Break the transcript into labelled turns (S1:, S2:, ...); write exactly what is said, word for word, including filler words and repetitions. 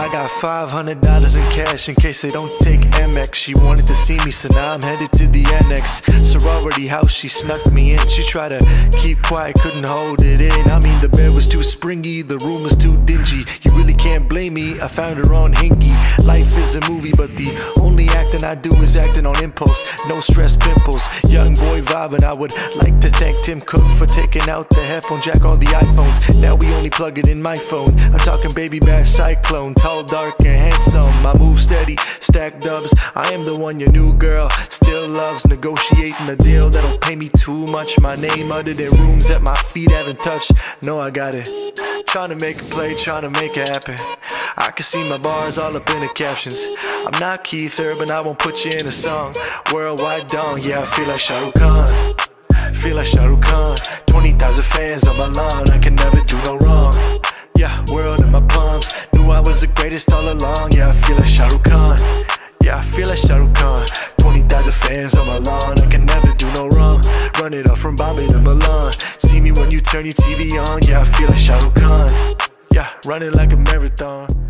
S1: I got five hundred dollars in cash in case they don't take M X. She wanted to see me, so now I'm headed to the annex. Sorority house, she snuck me in. She tried to keep quiet, couldn't hold it in. I mean, the bed was too springy, the room was too dingy. You really can't blame me, I found her on Hingy. Life is a movie, but the only acting I do is acting on impulse. No stress pimples, young boy vibing. I would like to thank Tim Cook for taking out the headphone jack on the iPhones. Now we only plug it in my phone. I'm talking baby bass cyclone, tall, dark, and handsome. I move steady, stack dubs. I am the one your new girl still loves. Negotiating a deal that'll pay me too much. My name uttered in rooms that my feet haven't touched. No, I got it. Trying to make a play, trying to make it happen. I can see my bars all up in the captions. I'm not Keith Urban, I won't put you in a song. Worldwide dong, yeah, I feel like Shah Rukh Khan. Feel like Shah Rukh Khan. twenty thousand fans on my lawn, I can never do no wrong. Yeah, world in my palms. Knew I was the greatest all along. Yeah, I feel like Shah Rukh Khan. Yeah, I feel like Shah Rukh Khan. twenty thousand fans on my lawn, I can never do no wrong. Run it up from Bombay to Milan. See me when you turn your T V on. Yeah, I feel like Shah Rukh Khan. Yeah, running like a marathon.